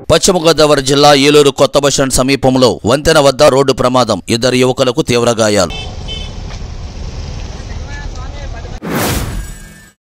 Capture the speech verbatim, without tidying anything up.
పశ్చిమ గోదావరి జిల్లా ఏలూరు కొత్త బస్టాండ్ సమీపంలో వంతెన వద్ద రోడ్డు ప్రమాదం. ఇద్దరు యువకులకు తీవ్ర గాయాలు.